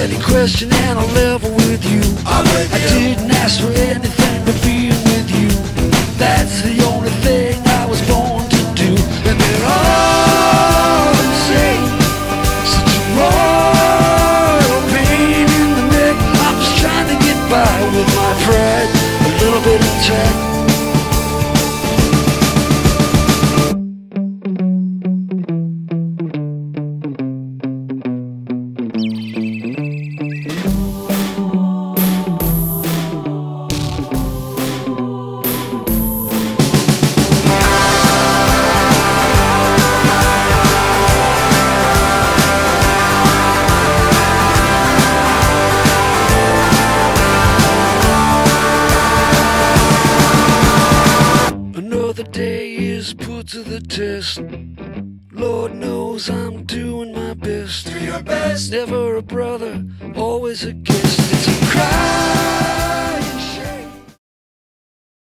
any question and I'll level with you. I didn't ask for anything but being with you. That's the only thing I was born to do. And they're all insane. Such a royal pain in the neck. I'm just trying to get by with my pride, a little bit of tact. Another day is put to the test. Lord knows I'm doing my best. Do your best. Never a brother, always a guest. It's a crime.